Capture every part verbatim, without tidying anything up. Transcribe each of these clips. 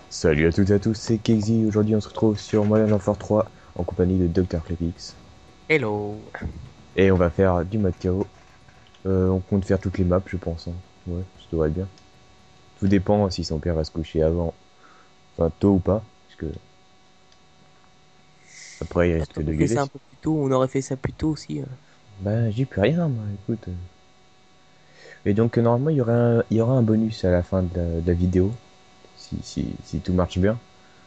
Salut à toutes et à tous, c'est Kexy. Aujourd'hui, on se retrouve sur Modern Warfare trois en compagnie de docteur Clepix. Hello. Et on va faire du mode K O. Euh, on compte faire toutes les maps, je pense, hein. Ouais, ça devrait être bien. Tout dépend si son père va se coucher avant, enfin tôt ou pas, parce que après il Bah, risque de t'aurais fait gueuler. ça un peu plus tôt, on aurait fait ça plus tôt aussi. euh. Bah, j'y peux rien, moi, écoute. Et donc, euh, normalement, il y aura un, il y aura un bonus à la fin de la, de la vidéo, si, si, si tout marche bien.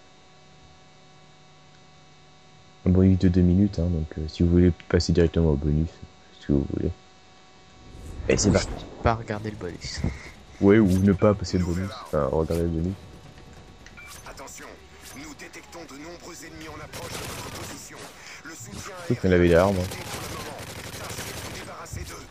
Un bonus de deux minutes, hein, donc euh, si vous voulez passer directement au bonus, si vous voulez. Et c'est Oui, parti. pas regarder le bonus. Ouais, ou ne pas passer le bonus, enfin, regarder le bonus. Attention, nous détectons de nombreux ennemis en approche de votre position. Le soutien Je trouve qu'il y en avait aérien est derrière moi. limité pour le moment. Tâchez de vous débarrasser d'eux.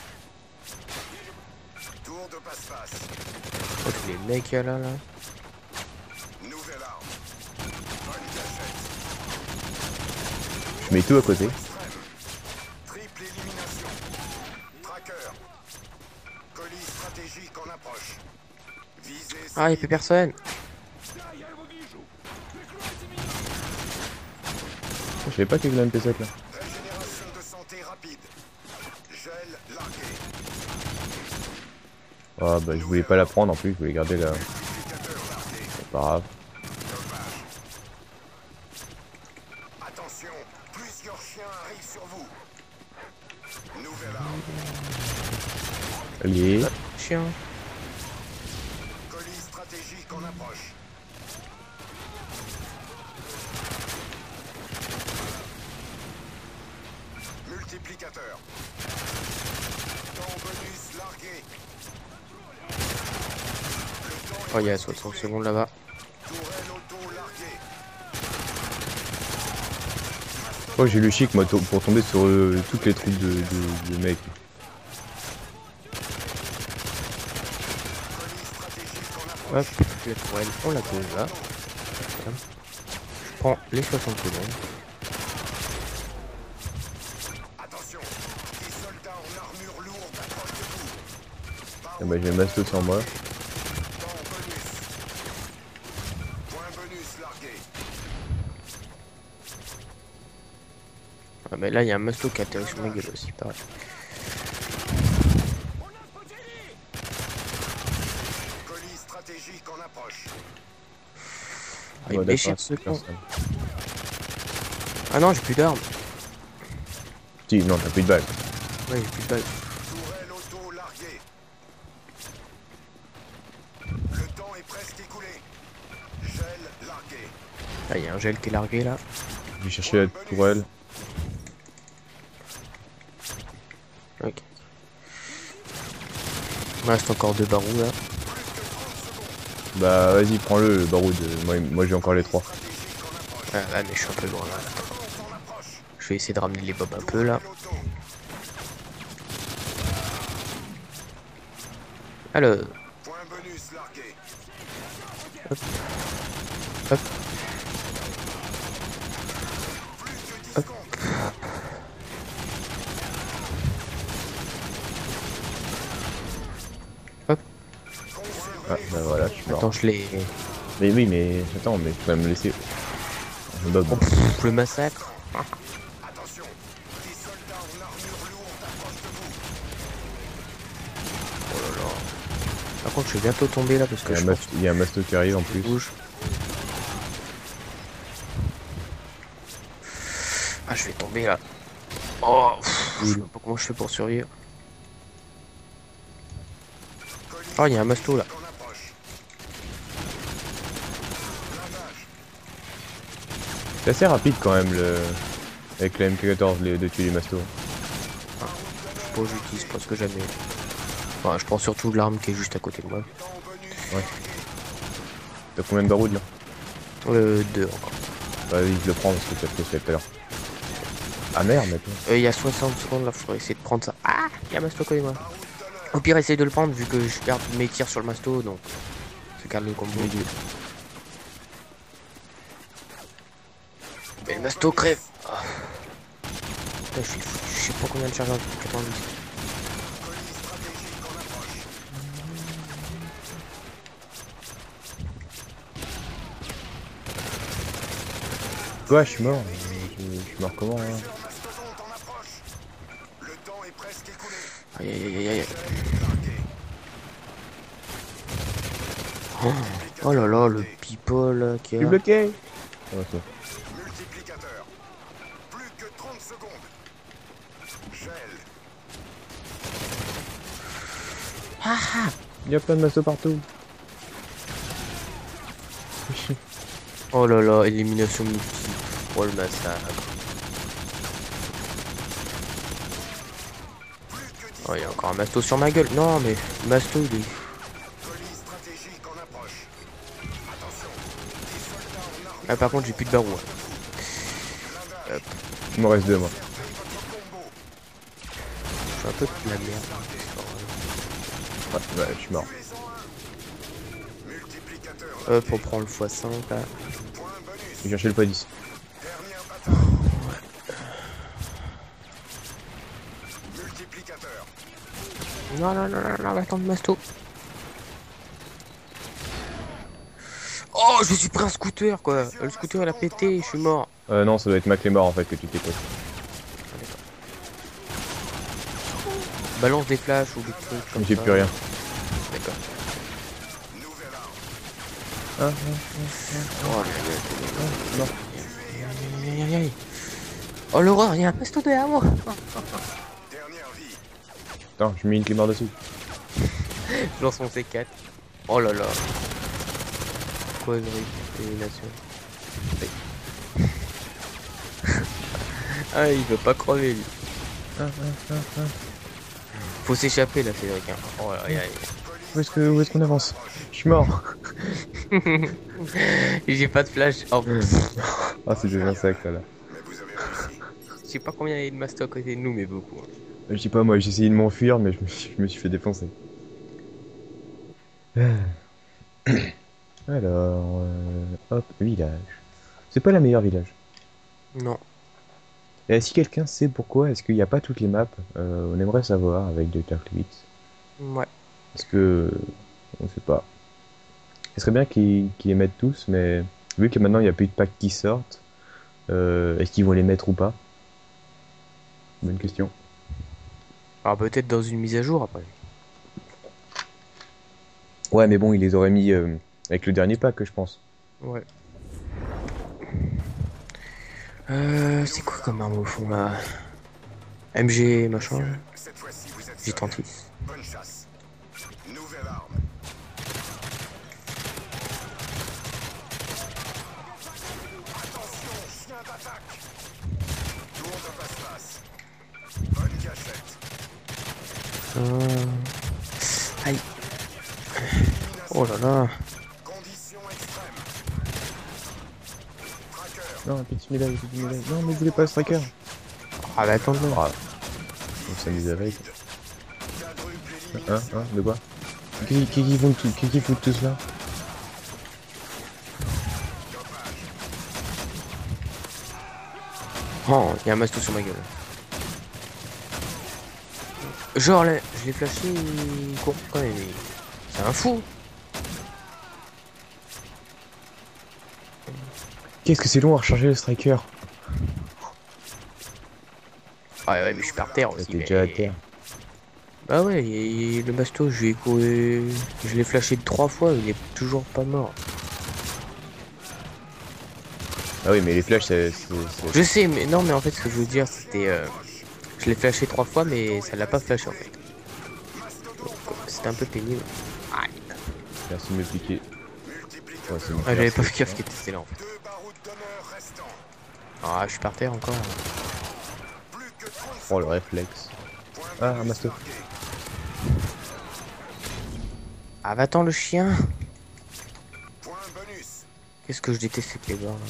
Tour de passe-passe. Oh, tous les mecs là, là. Nouvelle arme. Bonne gâchette. Je mets tout à Saut côté. extrême. Triple élimination. Tracker. Colis stratégique en approche. Visée Ah, y'a plus cible. personne. Je savais pas qu'il y avait le M P sept là. Régénération de santé rapide. Gel largué. Ah bah je voulais Nouvelle pas la arme. prendre en plus, je voulais garder la. Multiplicateur largué. C'est pas grave. Dommage. Attention, plusieurs chiens arrivent sur vous. Nouvelle arme. Allié. Ah, chien. Colis stratégique en approche. Multiplicateur. Temps bonus largué. Le temps Oh, est il y a presque soixante écoulé. secondes là-bas. Tourelle auto larguée. Oh j'ai le chic moi to- pour tomber sur euh, toutes les troupes de, de, de mecs. Colis stratégique en Hop, approche. la tourelle, on la pose là. Voilà. Je prends les soixante secondes. Attention, des soldats en armure lourde approchent de vous. Ah bah Baron j'ai le masto sur moi. largué. Temps bonus. Point bonus largué. Ah, mais là, il y a un masto qui atterrit sur ma gueule aussi, pareil. Colis stratégique en approche. Ah, il Ouais me d'accord, déchire ce c'est con. personne. Ah non, j'ai plus d'armes. Si, non, t'as plus de balles. Ouais, j'ai plus de balles. Tourelle auto larguée. Le temps est presque écoulé. Gel largué. Ah, il y a un gel qui est largué là. Je vais chercher la tourelle. Ok. Il me reste encore deux barous là. Bah vas-y, prends-le, le baroud. Moi, moi j'ai encore les trois. Stratégique en approche. Ah, ah, mais je suis un peu loin là. En approche. Je vais essayer de ramener les bobs un peu là. Tourelle auto. Alors, Point bonus largué. hop, hop, Plus que dix hop. secondes. Hop. Ah Conservez bah vos voilà, je suis mort. Attends, je l'ai. Mais oui, mais attends, mais faut quand même me laisser. Un bob. Oh, pff, le massacre. Attention, des soldats en armure lourde approchent de vous. Oh là là. Par contre, je vais bientôt tomber là parce Il y que a un je mas- pense il y a un masto qui arrive en que je plus. bouge. Ah, je vais tomber là. Oh, pff, je sais pas comment je fais pour survivre. Colis Oh, il y a un masto là. stratégique en approche. Blindage. C'est assez rapide quand même le. Avec la M K quatorze les- de tuer les mastos. Je sais pas, j'utilise presque jamais. Enfin, je prends surtout de l'arme qui est juste à côté de moi. Temps bonus Ouais. largué. T'as combien de barouds là? Euh, deux encore. Vas-y, je le prends parce que tu as fait tout à l'heure. Ah merde, mais toi. Euh, il y a soixante secondes là, faudrait essayer de prendre ça. Ah, il y a un masto à côté de moi. Baroud d'honneur. Au pire, essaye de le prendre vu que je perds mes tirs sur le masto, donc je garde le combo. Mais le masto crève. Ah. Putain, je suis fou. Je sais pas combien de charges en quatre-vingt-dix. Colis stratégique en approche. Ouais, je suis mort. Je, je suis mort comment, hein? Mastodonte en approche. Le temps est presque écoulé. Aïe aïe aïe aïe aïe. Largué. Oh, oh là là, le people là, qui Je suis a. bloqué. Ok. Multiplicateur. Plus que trente secondes. Gel. Il y a plein de mastos partout. Oh là là, élimination multiple. Oh le massacre. Oh, il y a encore un masto sur ma gueule. Non, mais masto, il est. Colis stratégique en approche. Attention. Des soldats en armure. Ah, par contre, j'ai plus de barreau. hein. Blindage. Il m'en reste deux, moi. Conservez votre combo. Je suis un peu de la merde. Ouais, ouais, je suis mort. Tuez-en un. Multiplicateur. Hop, on prend le fois cinq là. Point bonus. J'ai cherché le point dix. Dernière bataille. Multiplicateur. Non, non, non, non, non, attends, masto. Oh, je suis pris un scooter quoi. Le scooter il a pété, je suis mort. Euh, non, ça doit être Mac les morts en fait que tu t'écoutes. Balance des flashs ou des trucs comme J'ai ça. plus rien. D'accord. Nouvelle arme. Ah, ah, Oh, aïe, non. aïe, aïe, aïe. Oh l'horreur, il y a un masto derrière moi. Dernière vie. Attends, je mets une clé mort dessus. Je lance mon C quatre. Oh là là. Quoi une élimination. Ah, il veut pas crever lui. Ah, ah, ah, ah. Faut s'échapper là, Cédric. hein. Oh aïe aïe. Où est-ce que, où est-ce qu'on avance? Je suis mort. J'ai pas de flash. Oh, Ah, c'est des insectes là. Mais vous avez réussi. je sais pas combien il y a de masto à côté de nous, mais beaucoup. hein. Je sais pas, moi j'ai essayé de m'enfuir, mais je me, suis, je me suis fait défoncer. Alors, euh, hop, village. C'est pas la meilleure village. Non. Et si quelqu'un sait pourquoi est-ce qu'il n'y a pas toutes les maps, euh, on aimerait savoir avec Docteur Klivitz. Ouais. Parce que on sait pas. Ce serait bien qu'ils qu'ils les mettent tous, mais vu que maintenant il n'y a plus de packs qui sortent, euh, est-ce qu'ils vont les mettre ou pas? Bonne question. Alors peut-être dans une mise à jour après. Ouais, mais bon, ils les auraient mis euh, avec le dernier pack, je pense. Ouais. Euh, c'est quoi comme arme au fond là? M G machin. Cette fois-ci, vous êtes J seuls. trente-six. Bonne chasse. Nouvelle arme. Attention, chien d'attaque. Lourde passe-passe. Bonne cachette. Euh... Aïe. Oh là là. Condition extrême. Tracker. Non, petit médaille, petit médaille. Non, mais vous voulez pas ce tracker? Ah bah attends. Ah, on s'amuse avec. Quadruple Hein, élimination. hein, de quoi? Qui qui qui font tout, qui qui foutent tout cela? Oh, il y a un masto sur ma gueule. Genre là, je l'ai flashé, il court quand même. il- C'est un fou. Qu'est-ce que c'est long à recharger le striker? Ah ouais, mais je suis par terre aussi. T'es mais- déjà à terre. Bah ouais, et le masto, je lui ai couru... Je l'ai flashé trois fois, il est toujours pas mort. Ah oui, mais les flashs, c'est... c'est- c'est- Je sais, mais non, mais en fait, ce que je veux dire, c'était... euh, Je l'ai flashé trois fois, mais ça l'a pas flashé en fait. Donc, euh, c'était un peu pénible. Aïe. Merci de me piquer. Ouais, c'est bon. Ah, j'avais pas Merci. fait gaffe qu'il était là en fait. Deux barouds d'honneur restants. Ah, je suis par terre encore. Plus que trente Oh, le secondes. réflexe. Point Ah, un bonus masto. marqué. Ah, va-t'en le chien. Point bonus. Qu'est-ce que je déteste ces clébards là.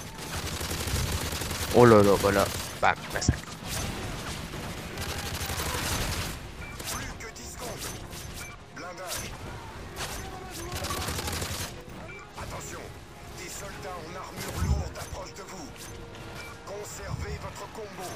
Oh là là, voilà. Bam, massacre. Plus que dix secondes. Blindage. Attention, des soldats en armure lourde approchent de vous. Conservez votre combo.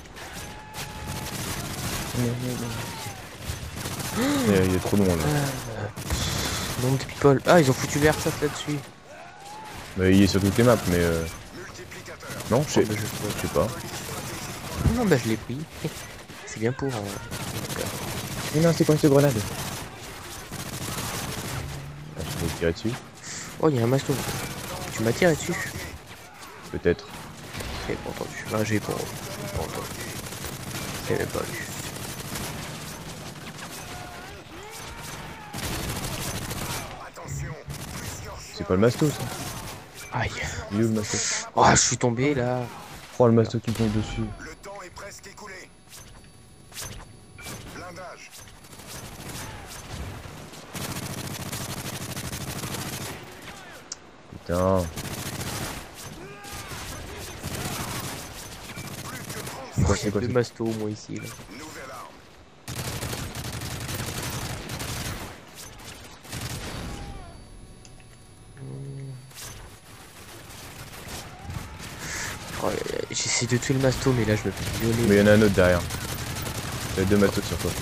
Il y a- il y a trop de monde là. Nombre de people. Ah, ils ont foutu l'air ça là-dessus. Mais il est sur toutes les maps, mais euh, Multiplicateur. Non, je sais, Oh, bah, je- je sais pas. Non, bah je l'ai pris. C'est bien pour... euh, Mais non, c'est quoi cette grenade? Ah, je vais tirer dessus. Oh, il y a un masto. Tu m'as tiré dessus. Peut-être. J'ai pas entendu. Ah, j'ai pas, j'ai pas entendu. J'ai même pas vu. C'est pas le masto, ça. Aïe. Il est où le masto? Oh, je suis tombé là. Oh, le masto qui tombe dessus. Le temps est presque écoulé. Blindage. Putain. C'est quoi, c'est quoi, Le c'est- masto, moi ici. Là. Nouvelle arme. Oh, euh, j'essaie de tuer le masto, mais là je me fais violer. Mais il y en a un autre derrière. Il y a deux mastos sur toi.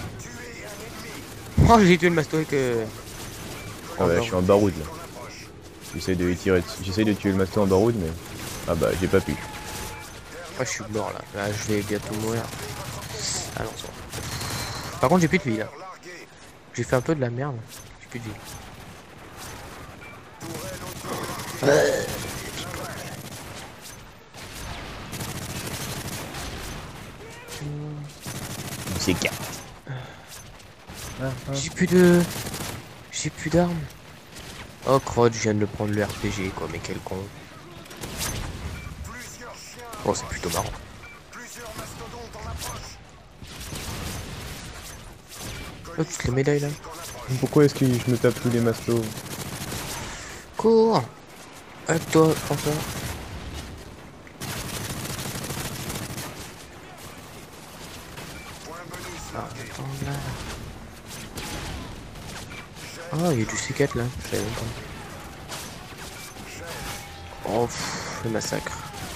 Oh, j'ai tué le masto avec. Euh... Ah ouais, je suis en baroud là. J'essaie de les tirer dessus. J'essaie de tuer le masto en baroud, mais. Ah bah, j'ai pas pu. Ah, je suis mort là. Là, je vais bientôt mourir. Ah non, ça va. Par contre, j'ai plus de vie là. J'ai fait un peu de la merde. J'ai plus de vie. C'est quatre. J'ai plus de. J'ai plus d'armes. Oh, crotte, je viens de le prendre le R P G quoi, mais quel con. Oh, c'est plutôt marrant. Plusieurs mastodontes en approche. Oh, toutes les médailles là. Pourquoi est-ce que je me tape tous les mastos? Cours. Avec toi, François. Point bonus. Ah, attends, là. Ah, il y a du C quatre là, je savais même pas. Oh, pff, le massacre.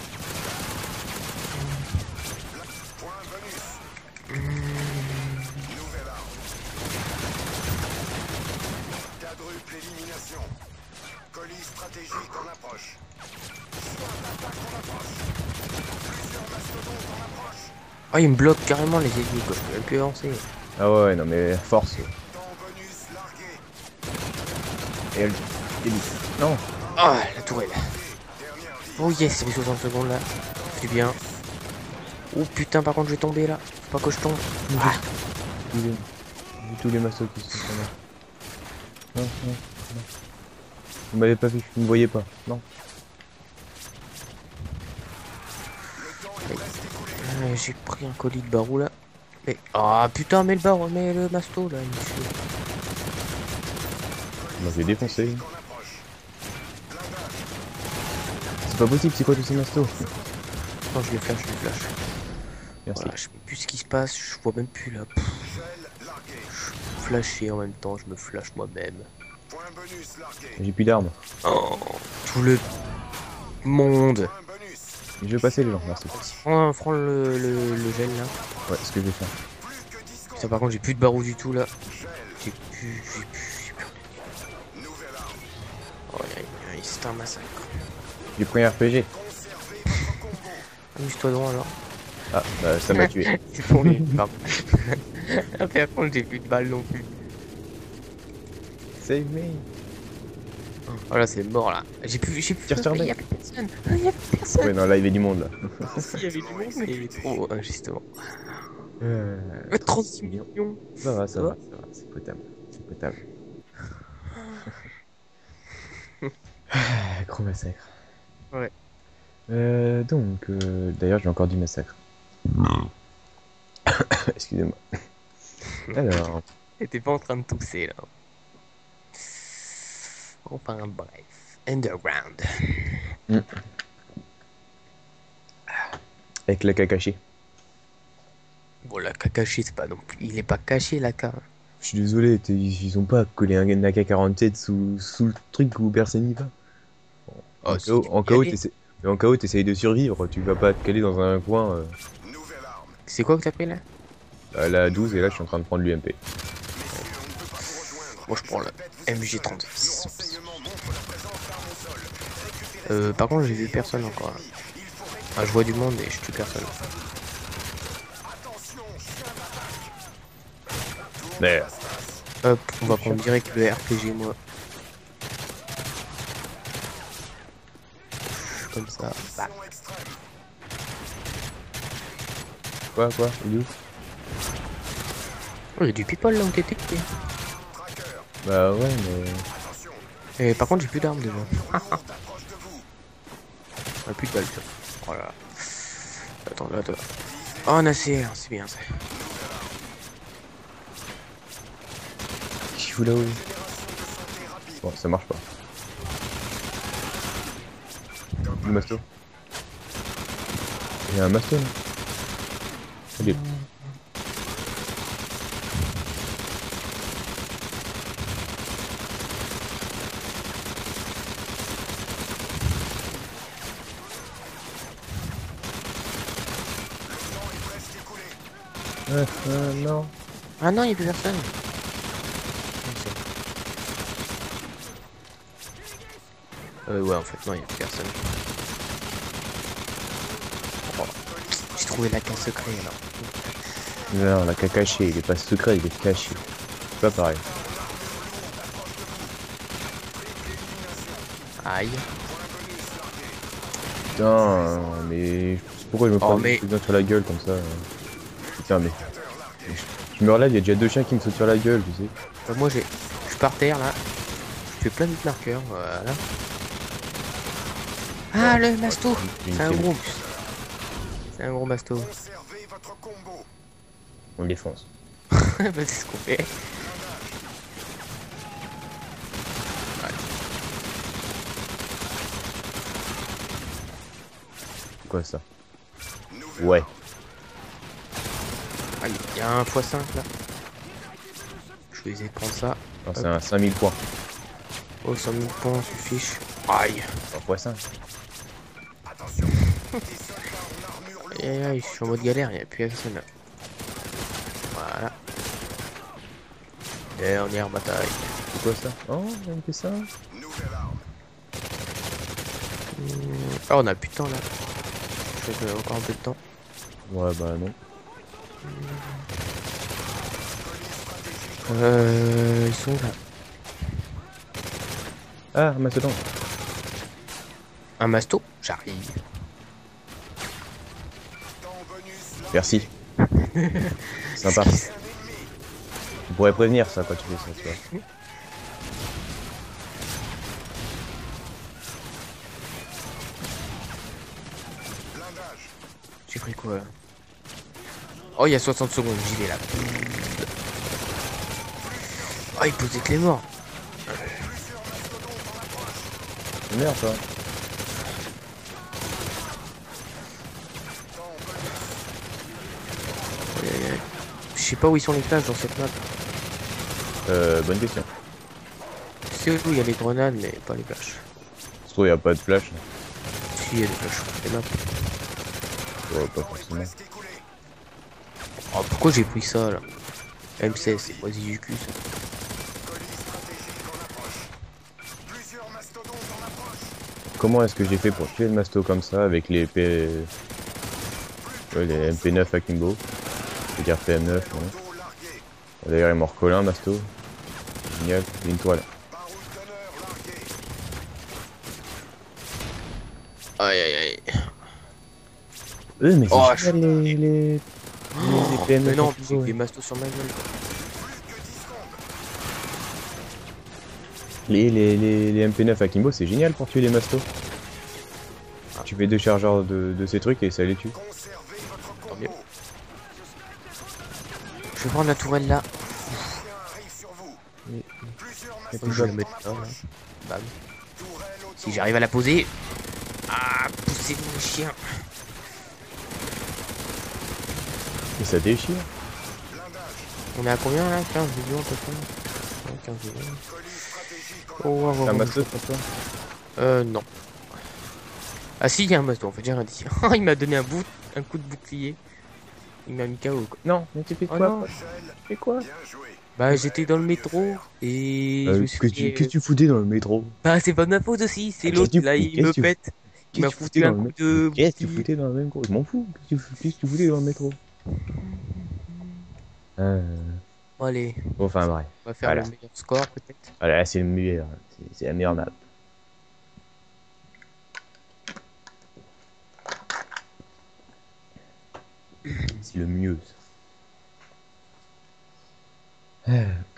Point bonus. Nouvelle arme. Quadruple élimination. Colis stratégique en approche. Soin d'attaque en approche. Plusieurs mastodontes en approche. Ah, il me bloque carrément les ennemis quoi, je peux même plus avancer. Ah ouais, non mais force. Temps bonus largué. Et elle. elle- Non. Ah, la tourelle. Dernière vie. Oh yes, c'est les soixante secondes là. C'est bien. Oh putain, par contre, je vais tomber là. Faut pas que je tombe. Ah, Tous les, tous les mastos qui sont là. Non, non, non. Vous m'avez pas vu, vous me voyez pas. Non. euh, j'ai pris un colis de barou là. Mais. Ah putain, mais le barou, mais le masto là, il me fait. Moi je l'ai défoncé. C'est pas possible, c'est quoi tous ces mastos? Non, je les flash, je les flash. Merci. Voilà, je sais plus ce qui se passe, je vois même plus là. Pff, Gel largué. je flashais en même temps, je me flash moi-même. Point bonus largué. J'ai plus d'armes. Oh, tout le monde. Point bonus. Je vais passer les gens, merci. Prends, prends le, le, le gel là. Ouais, c'est ce que je vais faire. Plus que dix secondes. Putain, par contre, j'ai plus de barou du tout là. Gel. J'ai plus, j'ai plus, j'ai plus. Nouvelle arme. Oh, aïe, aïe, aïe, c'est un massacre. J'ai pris un R P G. Conservez votre combo. Amuse-toi donc alors. Ah, bah ça m'a tué. C'est pour lui, pardon. Ah, par contre, j'ai plus de balles non plus. Save me. Voilà, c'est mort là. J'ai plus, j'ai plus. Tire sur Il y mec. a plus personne. Il y a plus personne. Ouais, non, là il y avait du monde là. Il y avait du monde, mais il est trop injustement. Euh, trente-six millions. Ça va, ça Ça va, va ça va, c'est potable. C'est potable. Ah, gros massacre. Ouais. Euh, donc, euh, d'ailleurs, j'ai encore du massacre. Excusez-moi. Alors, T'étais pas en train de tousser là. Enfin bref. Underground. avec la Kakashi. Bon, la Kakashi, c'est pas non plus. Il est pas caché la K. Je suis désolé, t'es- ils ont pas collé un A K quarante-sept sous, sous le truc où personne n'y va. Oh, En si, K O, tu en peux y K O, aller. t'essaies- mais en K O, t'essayes de survivre, tu vas pas te caler dans un coin euh, Nouvelle arme. C'est quoi que t'as pris là? à la douze et là je suis en train de prendre l'U M P. Messieurs, on ne peut pas vous rejoindre. Moi, je prends Je le répète, vous êtes M J seuls. trente-six. Nos renseignements montrent la présence d'armes au sol. Récupérez Euh, ces par contre, j'ai armes vu et personne engagez encore, là. l'ennemi. Il faut Ah, je vois du monde et je tue personne. Mais Hop, on va prendre direct le R P G, moi. Comme ça. Bah. quoi, quoi, il est où? Oh, il y a du people là où t'étais. Bah ouais, mais... Et par contre, j'ai plus d'armes déjà. Ah, plus de balles, ça. Oh là là. Attends, là, attends. Oh, un A C R, c'est bien ça. Qu'est-ce qu'il fout là-haut? Bon, ça marche pas. Le masto. Il y a un masto là. Allez. Euh, euh, non. Ah non, il n'y a plus personne. Euh, ouais, en fait, non, il n'y a plus personne. Oh. J'ai trouvé la case secret alors. Non, la caca caché, il est pas secret, il est caché. C'est pas pareil. Aïe. Putain, mais pourquoi je me prends Oh, mais- mais... sur la gueule comme ça? Putain, mais je meurs là, il y a déjà deux chiens qui me sautent sur la gueule, tu sais. Euh, moi, j'ai, je suis par terre là. Je fais plein de marqueurs, voilà. Ah, le masto. C'est un gros. C'est un gros masto. Conservez votre combo. On le défonce. Bah, c'est ce qu'on fait. C'est quoi ça? Ouais. Ah, il y a un fois cinq là. Je vais essayer de prendre ça. Non, c'est un cinq mille points. Oh, cent mille points, on se fiche. Aïe. un fois cinq. Attention, des soldats en armure lourde. Aïe, aïe, je suis en mode galère, il n'y a plus personne là. Voilà. Et on est en bataille. C'est quoi ça? Oh, on me fait ça. Nouvelle arme. Ah, on a plus de temps là. Je crois qu'on a encore un peu de temps. Ouais, bah non. Euh. Ils sont où là? Ah, un mastodonte. Un masto? J'arrive. Temps bonus. Merci. Sympa. Tu pourrais prévenir ça quand tu fais ça, tu vois. Blindage. J'ai pris quoi là? Oh, il y a soixante secondes, j'y vais là. Oh, il posait que les morts. Merde, toi. Aïe, aïe, aïe. Je sais pas où ils sont les plages dans cette map. Euh, bonne question. Tu sais où il y a les grenades, mais pas les flashs. Je trouve il y a pas de flash. Si, il y a des flashs, les maps. Ouais, pas forcément. Presque écoulé. Oh, pourquoi j'ai pris ça là? M seize, c'est quasi du cul ça. Colis stratégique en approche. Plusieurs mastodontes en approche. Comment est-ce que j'ai fait pour tuer le masto comme ça avec les P... Ouais, les M P neuf à Kimbo. Les guerres P M neuf, ouais. Dos largué. D'ailleurs, il m'en recolle un masto. Génial, une toile. Baroud d'honneur largué. Aïe aïe aïe. Euh, mais c'est Oh, génial, les... les... les P M neuf Mais non, à c'est Kimbo, des ouais. mastos sur ma gueule. quoi. Plus que dix secondes. Les, les, les, les M P neuf à Kimbo, c'est génial pour tuer les mastos. Tu fais deux chargeurs de, de ces trucs et ça les tue. Conservez votre Tant mieux. combo. Je vais prendre la tourelle là. Chien arrive sur vous. Oui. Plusieurs Et Je mastodontes vais la en mettre là. là. approche. Bam. Tourelle autour. Si j'arrive à la poser. Ah, poussez mon chien. Et ça déchire. Blindage. On est à combien là? quinze millions à peu près. Ouais, quinze millions. Colis stratégique Oh, en ouais, ouais, T'as un ouais, masto ouais. pour toi? Euh, non. Ah si, il y a un masto, en fait, j'ai rien dit. Il m'a donné un, bout, un coup de bouclier. Il m'a mis K O quoi. Non, mais tu fais Oh quoi? non. Rochelle. Tu fais quoi? Bien joué. Bah j'étais dans le métro et je Euh, me suis Qu'est-ce que fait- tu- qu'est-ce que tu foutais dans le métro? Bah c'est pas de ma faute aussi, c'est Ah, l'autre qu'est-ce que tu là fous il Qu'est-ce me que tu pète. Il m'a Qu'est-ce que tu foutu foutais un dans le coup métro? de Qu'est-ce que tu bouclier. foutais dans le métro? Je m'en fous. Qu'est-ce que tu fous- qu'est-ce que tu foutais dans le métro? Euh, Bon, allez, Bon, enfin bref. on va faire le Voilà. meilleur score peut-être. Voilà, là, c'est le meilleur. C'est- C'est la meilleure map. C'est le mieux. ça.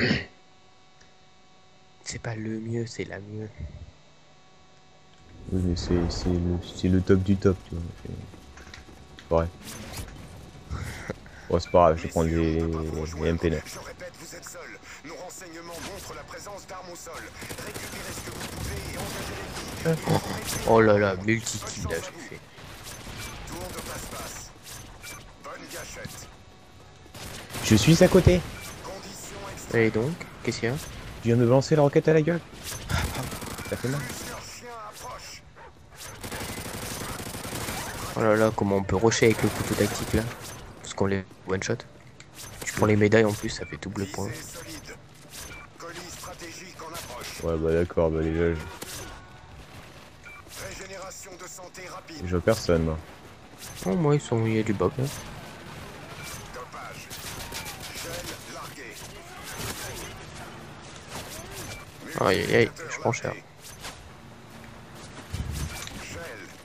C'est pas le mieux, c'est la mieux. Oui, mais c'est c'est le, c'est le top du top, tu vois. C'est ouais. Bon, c'est pas grave, je vais prendre les, les M P neuf. Je répète, vous êtes seuls. Nos renseignements montrent la présence d'armes au sol. Récupérez ce que vous pouvez et engagez l'ennemi. Oh là là, multi-kill là j'ai fait. Tour de passe-passe. Bonne gâchette. Je suis à côté. Conditions extrêmes. Et donc, qu'est-ce qu'il y a? Tu viens de me lancer la roquette à la gueule. Ça fait mal. Plusieurs chiens approchent. Oh là là, comment on peut rusher avec le couteau tactique là? Parce qu'on les one shot. Tu prends les médailles en plus, ça fait double point. Visée solide. Colis stratégique en approche. Ouais, bah d'accord, bah déjà, je, Régénération de santé rapide. je vois personne, moi. Oh, moi ils sont, il y a du bug hein. Dopage. Gel largué. Aïe aïe aïe, je prends cher. Gel.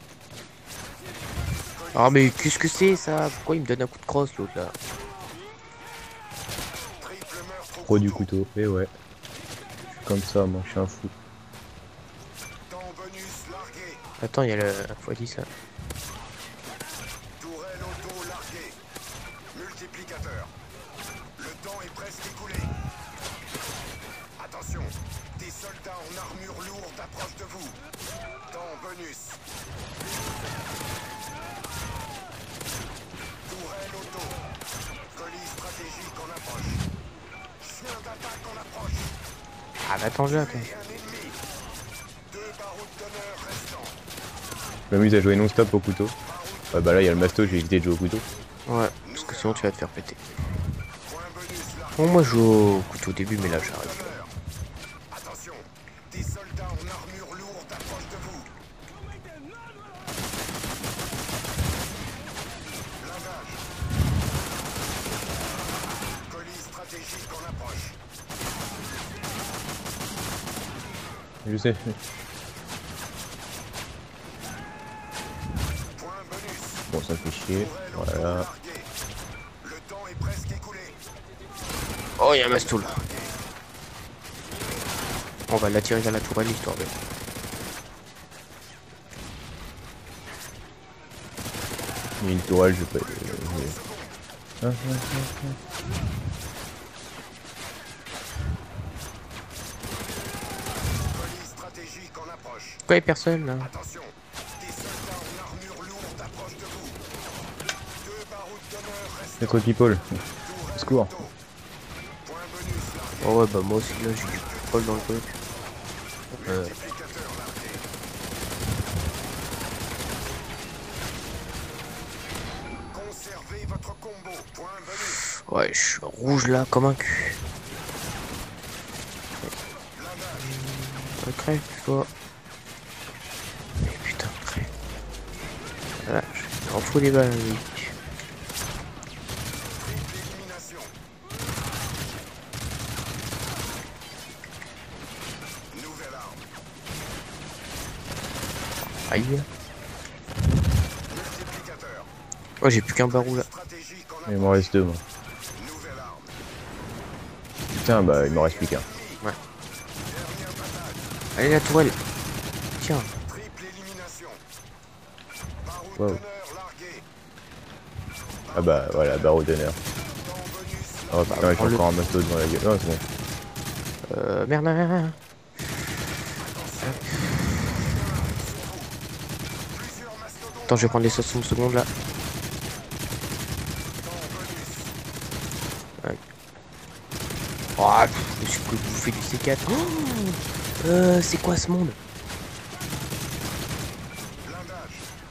Ah mais qu'est-ce que c'est ça? Pourquoi il me donne un coup de crosse l'autre là? Triple meurtre au Pro du couteau. couteau, et ouais. Comme ça, moi, je suis un fou. Temps bonus largué. Attends, il y a le fois dix là. Tourelle auto larguée. Multiplicateur. Le temps est presque écoulé. Attention, des soldats en armure lourde approchent de vous. Temps bonus. Tourelle auto. Colis stratégique en approche. Chien d'attaque en approche. Ah bah attends, je attends. Et un ennemi. Deux barouds d'honneur restants. Je m'amuse à jouer non-stop au couteau. Ouais, bah là, il y a le masto, j'ai évité de jouer au couteau. Ouais, parce que sinon tu vas te faire péter. Point bonus largué. Bon, moi je joue au couteau au début, mais là j'arrête. D'honneur. Attention, des soldats en armure lourde approchent de vous. Blindage. Colis stratégique en approche. Je sais. Point bonus. Bon, ça me fait chier. Tourelle auto Voilà. larguée. Le temps est presque écoulé. Oh, il y a un mastoul. On va l'attirer vers la tourelle histoire de. Il y a une tourelle, je peux. je- Ah, ah, ah, ah. Colis stratégique en approche. Pourquoi il y a personne là? Attention, des soldats en armure lourde approchent de vous. Deux barouds d'honneur Il y a restants. trop de people. Tourelle secours. auto. Point bonus largué. Oh ouais, bah moi aussi là j'ai du pol dans le truc. Euh, Multiplicateur largué. Conservez votre combo. Point bonus. ouais, je suis rouge là comme un cul. Blindage. Euh, Crève, toi. Mais putain, crève. Voilà, je m'en fous des balles, lui. Triple élimination. Nouvelle arme. Aïe. Multiplicateur. Oh, j'ai plus qu'un barou là. Stratégique en Il approche. m'en reste deux, moi. Nouvelle arme. Putain, bah, il m'en reste plus qu'un. Dernière bataille. Allez, la tourelle. Tiens. Triple élimination. Baroud Wow. d'honneur largué. Ah bah, voilà, barreau d'honneur. Temps bonus Oh putain, j'ai prends-le. encore un masto devant la gueule. Non, c'est bon. Euh, merde, merde, merde. Plusieurs mastodontes. Attends, je vais prendre les soixante secondes là. Temps bonus. Oh, pff, je me suis pris bouffer du C quatre. Oh euh, c'est quoi ce monde? Blindage.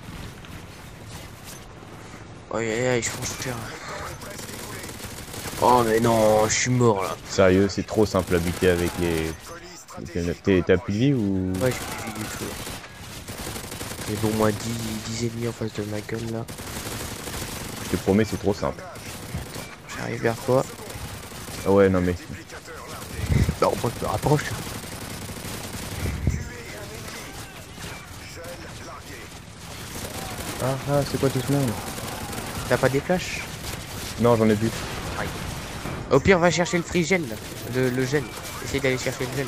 Aïe aïe aïe, je pense cher. Temps est presque écoulé. Oh mais non, je suis mort là. Sérieux, c'est trop simple à buter avec les. Colis les stratégique. T'es- en T'as plus de vie ou. Ouais, j'ai plus de vie du tout. Et bon, moi dix, dix ennemis en face de ma gueule là. Je te promets, c'est trop simple. J'arrive vers toi. Ah ouais, non mais. Duplicateur largué. Non, moi je me rapproche. Tuer un ennemi. Gel largué. Ah, ah, c'est quoi tout ce monde? T'as pas des flashs? Non, j'en ai plus. Au pire, va chercher le free gel là. Le, le gel. Essaye d'aller chercher le gel.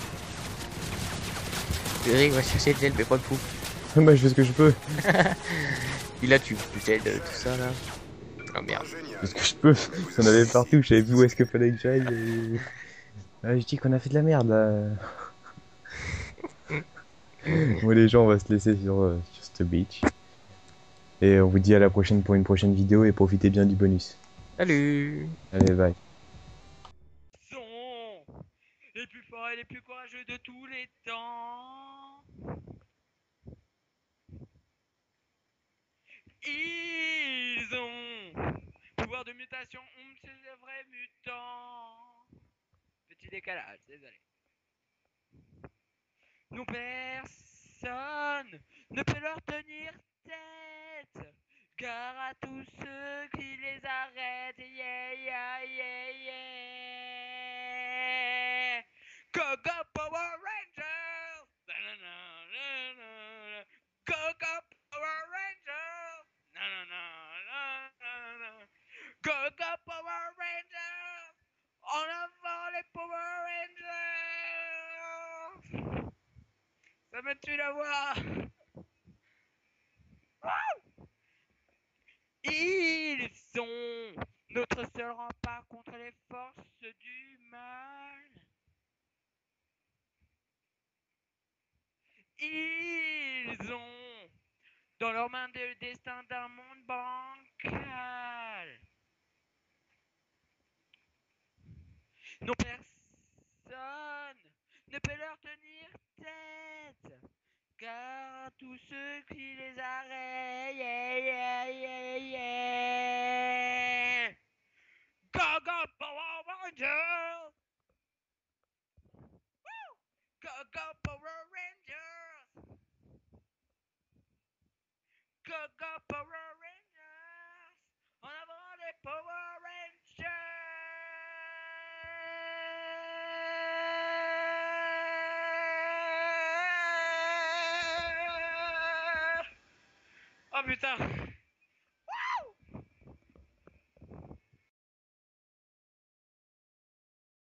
Eric va chercher le gel, mais pas de fou. Bah, je fais ce que je peux. Puis là, tu gel tout ça là. Oh merde. Je fais ce que je peux. J'en avais partout, je savais plus où est-ce que fallait que j'aille. Et... Ah, je dis qu'on a fait de la merde là. Bon, les gens, on va se laisser sur, euh, sur ce beach. Et on vous dit à la prochaine pour une prochaine vidéo et profitez bien du bonus. Salut. Allez, bye. Sont les plus forts et les plus courageux de tous les temps. Ils ont pouvoir de mutation, hum, c'est des vrais mutants. Petit décalage, désolé. Non, personne ne peut leur tenir tête, car à tous ceux qui les arrêtent, yeah, yeah, yeah, yeah. Go, go, Power Rangers! Na-na-na-na-na-na. Go, go, Power Rangers! Na-na-na-na-na-na. Go, go, Power Rangers! En avant les Power Rangers! Ça me tue la voix! Ils sont notre seul rempart contre les forces du mal. Ils ont dans leurs mains le destin d'un monde bancal. Non, personne ne peut leur tenir tête, car tous ceux qui les arrêtent, yeah, yeah, yeah, yeah. Go, go, Power Rangers! Woo! Go, go, Power Rangers! Go, go, Power Rangers! En avant les Power Rangers! Oh putain!